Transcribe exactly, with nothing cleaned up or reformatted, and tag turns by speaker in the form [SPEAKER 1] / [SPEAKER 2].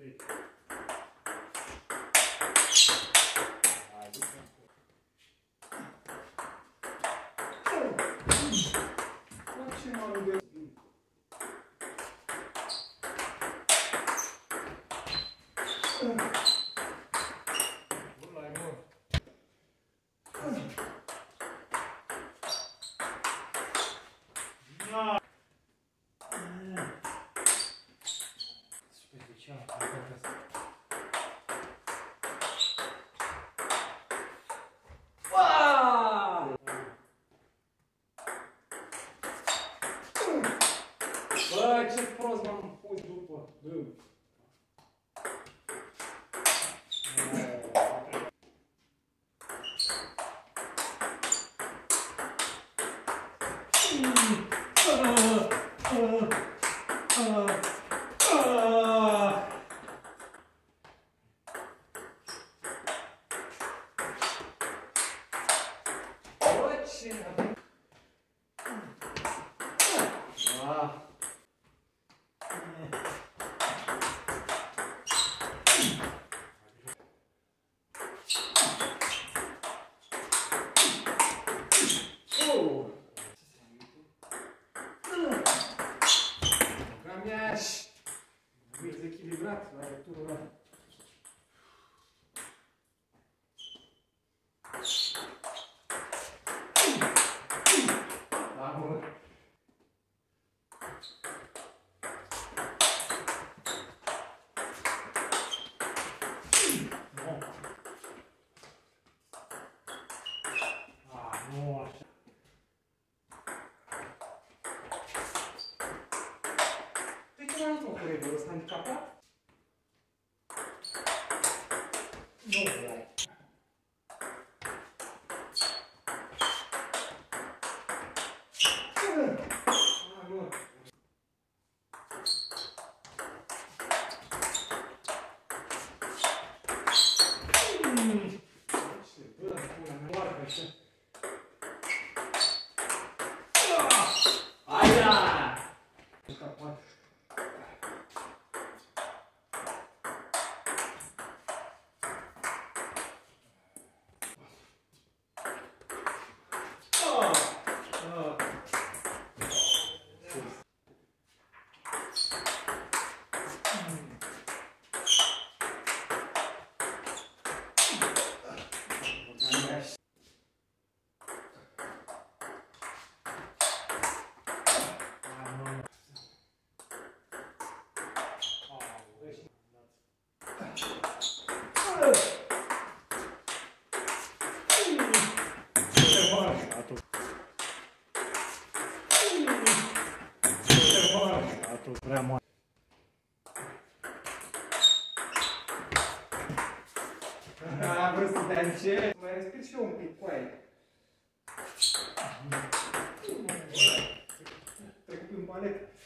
[SPEAKER 1] Bă, ce prost m-am pus după. Dezechilibrat la returul ăla. Da, mă. Nu. Ah, nu așa. De ce n-am zis-mă corelul ăsta handicapat? Nu vreau. Prea moare. Am vrut să te încet. Mai respir și eu un pic cu aia. Trecut în balet.